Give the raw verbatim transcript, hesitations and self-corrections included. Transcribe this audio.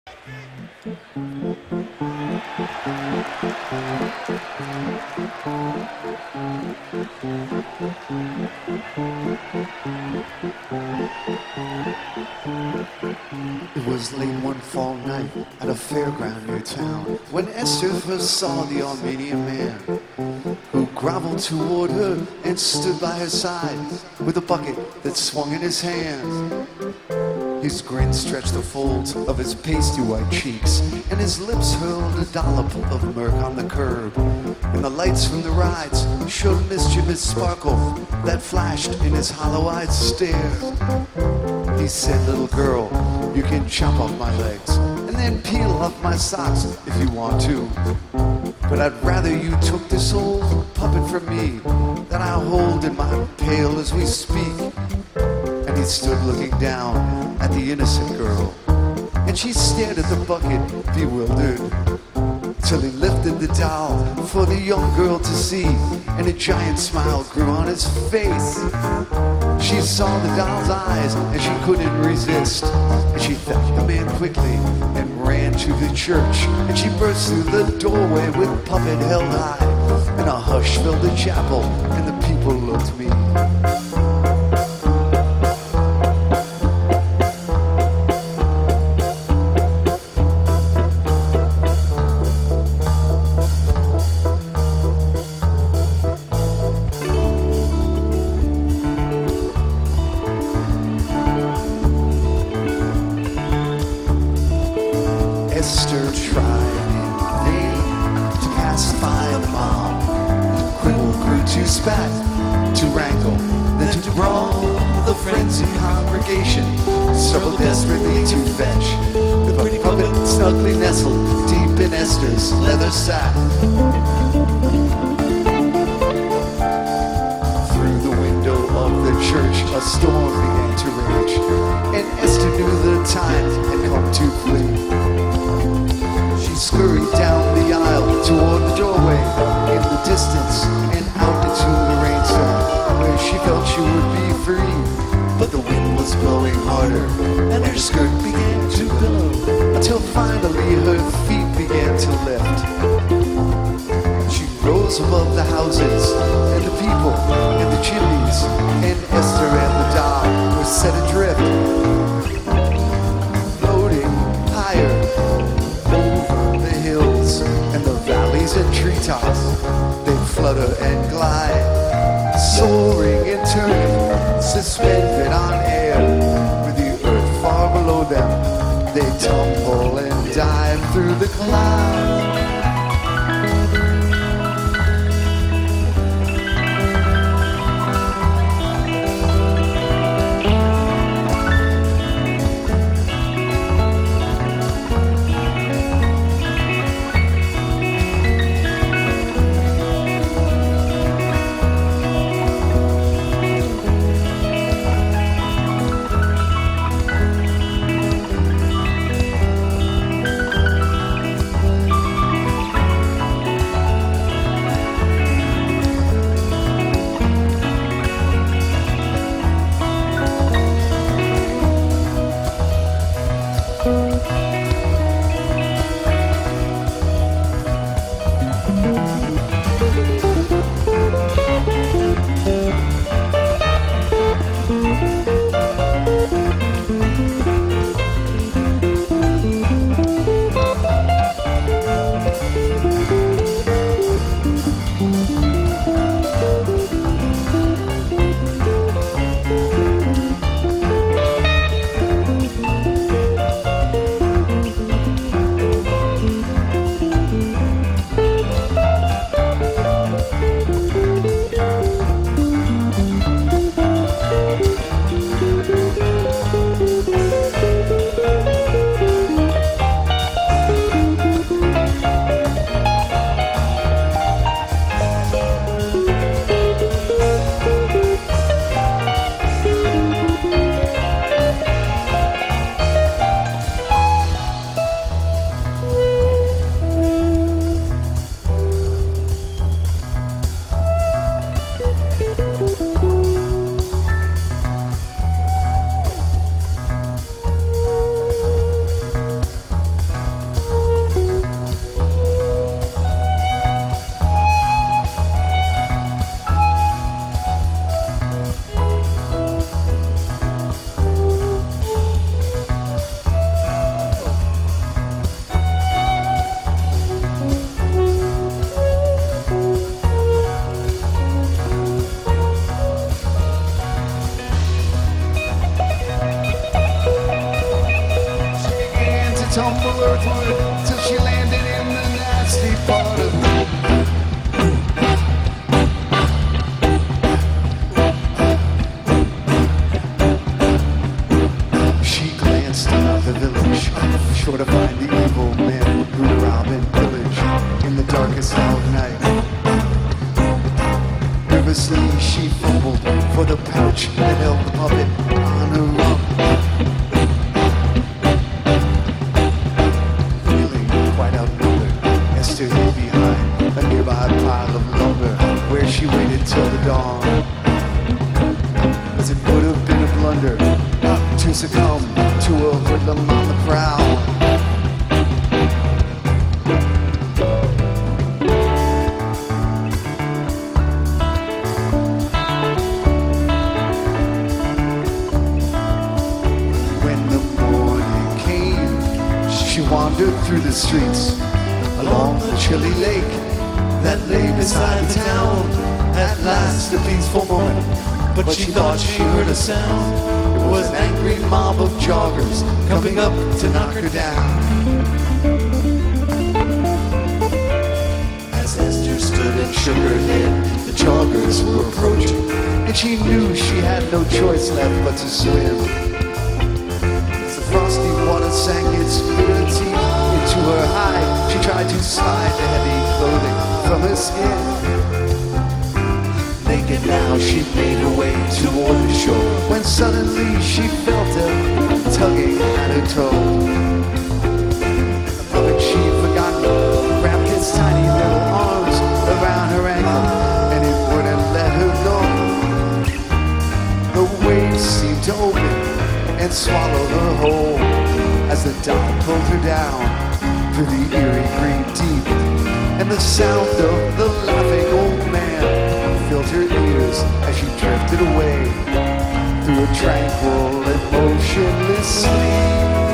It was late one fall night at a fairground near town when Esther first saw the Armenian man who groveled toward her and stood by her side with a bucket that swung in his hand. His grin stretched the folds of his pasty white cheeks, and his lips hurled a dollop of murk on the curb. And the lights from the rides showed a mischievous sparkle that flashed in his hollow-eyed stare. He said, "Little girl, you can chop off my legs and then peel off my socks if you want to. But I'd rather you took this old puppet from me that I hold in my pail as we speak." And he stood looking down at the innocent girl, and she stared at the bucket, bewildered, till he lifted the doll for the young girl to see, and a giant smile grew on his face. She saw the doll's eyes, and she couldn't resist, and she thanked the man quickly and ran to the church, and she burst through the doorway with puppet held high, and a hush filled the chapel, and the people looked mean. Esther tried in vain to pacify the mob. Quibble grew to spat, to rankle, then to brawl. The frenzied congregation struggled desperately to fetch the pretty puppet snugly nestled deep in Esther's leather sack. Through the window of the church a storm began to rage, and Esther knew the time had come to flee. Scurried down the aisle toward the doorway in the distance and out into the rainstorm, where she felt she would be free. But the wind was blowing harder and her skirt began to billow, until finally her feet began to lift. She rose above the houses and the people and the chimneys, and Esther and the doll were set adrift, floating higher and the valleys and treetops. They flutter and glide, soaring and turning, suspended on air. With the earth far below them, they tumble and dive through the clouds. tumble earthward till she landed in the nasty part of She glanced about the village, sure to find the evil men who rob and pillage in the darkest hour of night. Nervously she fumbled for the pouch that held the puppet on her rump. Feeling quite outnumbered, Esther hid behind a nearby pile of lumber where she waited till the dawn. As it would have been a blunder not to succumb to a hoodlum on the prowl. She wandered through the streets, along the chilly lake that lay beside the town. At last a peaceful moment, but she thought she heard a sound. It was an angry mob of joggers coming up to knock her down. As Esther stood and shook her head, the joggers were approaching, and she knew she had no choice left but to swim. Frosty water sank its bitter teeth into her hide. She tried to slide the heavy clothing from her skin. Naked now, she made her way toward the shore, when suddenly she felt a tugging at her toe. The puppet she'd forgotten wrapped its tiny little arms around her ankle, and it wouldn't let her go. The waves seemed to open and swallow her whole as the dock pulled her down through the eerie green deep, and the sound of the laughing old man filled her ears as she drifted away through a tranquil and motionless sleep.